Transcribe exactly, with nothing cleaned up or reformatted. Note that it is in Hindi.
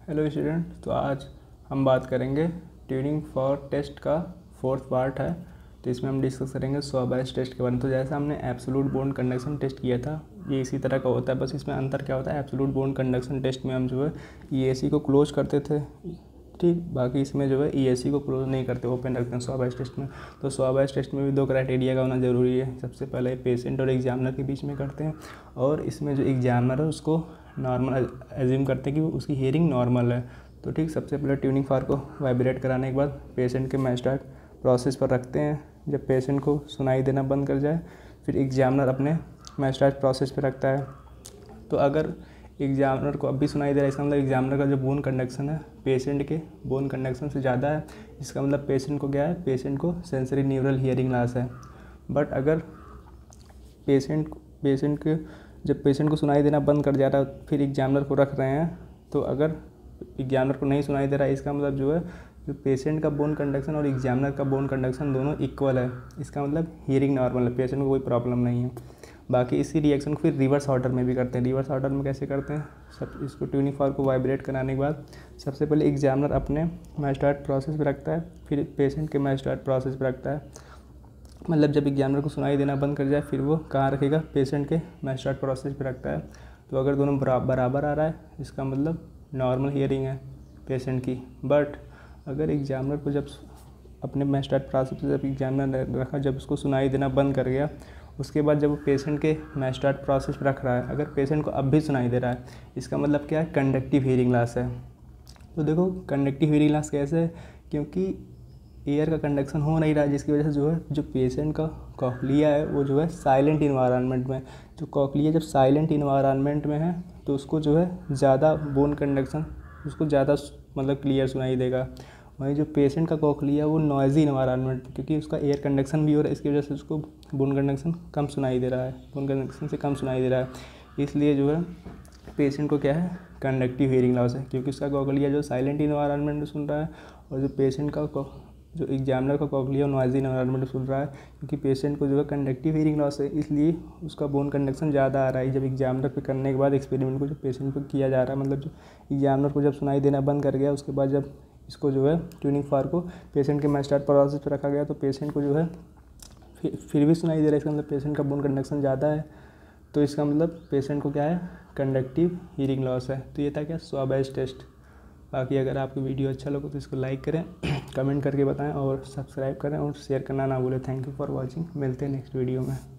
हेलो स्टूडेंट, तो आज हम बात करेंगे ट्यूनिंग फॉर टेस्ट का फोर्थ पार्ट है। तो इसमें हम डिस्कस करेंगे स्वाबाइस टेस्ट के बारे में। तो जैसा हमने एब्सोल्यूट बोन कंडक्शन टेस्ट किया था, ये इसी तरह का होता है, बस इसमें अंतर क्या होता है, एब्सोल्यूट बोन कंडक्शन टेस्ट में हम जो है ईएसी को क्लोज करते थे, ठीक। बाकी इसमें जो है ईएसी को क्लोज नहीं करते, ओपन रखते हैं स्वाबाइस टेस्ट में। तो स्वाबाइस टेस्ट में भी दो क्राइटेरिया का होना ज़रूरी है। सबसे पहले पेशेंट और एग्जामिनर के बीच में करते हैं, और इसमें जो एग्जामिनर है उसको नॉर्मल एज्यूम करते हैं कि उसकी हियरिंग नॉर्मल है। तो ठीक, सबसे पहले ट्यूनिंग फार को वाइब्रेट कराने के बाद पेशेंट के मैस्टार्ट प्रोसेस पर रखते हैं। जब पेशेंट को सुनाई देना बंद कर जाए, फिर एग्जामिनर अपने मैस्टार्ट प्रोसेस पर रखता है। तो अगर एग्जामिनर को अब भी सुनाई दे रहा है, इसका मतलब एग्जामिनर का जो बोन कंडक्शन है पेशेंट के बोन कंडक्शन से ज़्यादा है। इसका मतलब पेशेंट को क्या है, पेशेंट को सेंसरी न्यूरल हियरिंग लॉस है। बट अगर पेशेंट पेशेंट के जब पेशेंट को सुनाई देना बंद कर जा रहा है, फिर एग्जामिनर को रख रहे हैं, तो अगर एग्जामिनर को नहीं सुनाई दे रहा है, इसका मतलब जो है जो पेशेंट का बोन कंडक्शन और एग्जामिनर का बोन कंडक्शन दोनों इक्वल है। इसका मतलब हियरिंग नॉर्मल है, पेशेंट को कोई प्रॉब्लम नहीं है। बाकी इसी रिएक्शन को फिर रिवर्स ऑर्डर में भी करते हैं। रिवर्स ऑर्डर में कैसे करते हैं, सब इसको ट्यूनिंग फॉर को वाइब्रेट कराने के बाद सबसे पहले एग्जामिनर अपने मैस्टार्ट प्रोसेस पर रखता है, फिर पेशेंट के मैस्टार्ट प्रोसेस पर रखता है। मतलब जब एग्जामिनर को सुनाई देना बंद कर जाए, फिर वो कहाँ रखेगा, पेशेंट के मैस्टार्ट प्रोसेस पे रखता है। तो अगर दोनों बराबर आ रहा है, इसका मतलब नॉर्मल हियरिंग है पेशेंट की। बट अगर एग्जामिनर को जब अपने मैस्टार्ट प्रोसेस पे जब एग्जामिनर ने रखा, जब उसको सुनाई देना बंद कर गया, उसके बाद जब वो पेशेंट के मैस्टार्ट प्रोसेस पे रख रहा है, अगर पेशेंट को अब भी सुनाई दे रहा है, इसका मतलब क्या है, कंडक्टिव हियरिंग लॉस है। तो देखो कंडक्टिव हियरिंग लॉस कैसे है, क्योंकि एयर का कंडक्शन हो नहीं रहा है, जिसकी वजह से जो है जो पेशेंट का कॉक्लिया है वो जो है साइलेंट इन्वायरमेंट में, जो कॉक्लिया जब साइलेंट इन्वायरमेंट में है तो उसको जो है ज़्यादा बोन कंडक्शन उसको ज़्यादा मतलब क्लियर सुनाई देगा। वहीं जो पेशेंट का कॉक्लिया वो नॉइजी इन्वायरमेंट, क्योंकि उसका एयर कंडक्शन भी हो रहा है, इसकी वजह से उसको बोन कंडक्शन कम सुनाई दे रहा है, बोन कंडक्शन से कम सुनाई दे रहा है। इसलिए जो है पेशेंट को क्या है, कंडक्टिव हियरिंग लॉस है, क्योंकि उसका कॉक्लिया जो साइलेंट इन्वायरमेंट में सुन रहा है, और जो पेशेंट का जो एग्जामिनर का कॉक्लिया नॉइजी इन्वायरमेंट सुन रहा है। क्योंकि पेशेंट को जो है कंडक्टिव हियरिंग लॉस है, इसलिए उसका बोन कंडक्शन ज़्यादा आ रहा है। जब एग्जामिनर पे करने के बाद एक्सपेरिमेंट को जब पेशेंट पे किया जा रहा है, मतलब जो एग्जामिनर को जब सुनाई देना बंद कर गया, उसके बाद जब इसको जो है ट्यूनिंग फार को पेशेंट के मैस्टार्ट प्रोसेस पर रखा गया, तो पेशेंट को जो है फिर फिर भी सुनाई दे रहा है। इसका मतलब पेशेंट का बोन कंडक्शन ज़्यादा है, तो इसका मतलब पेशेंट को क्या है, कंडक्टिव हियरिंग लॉस है। तो ये था क्या, स्वाबाइस टेस्ट। बाकी अगर आपको वीडियो अच्छा लगे तो इसको लाइक करें, कमेंट करके बताएं, और सब्सक्राइब करें और शेयर करना ना भूलें। Thank you for watching. मिलते हैं नेक्स्ट वीडियो में।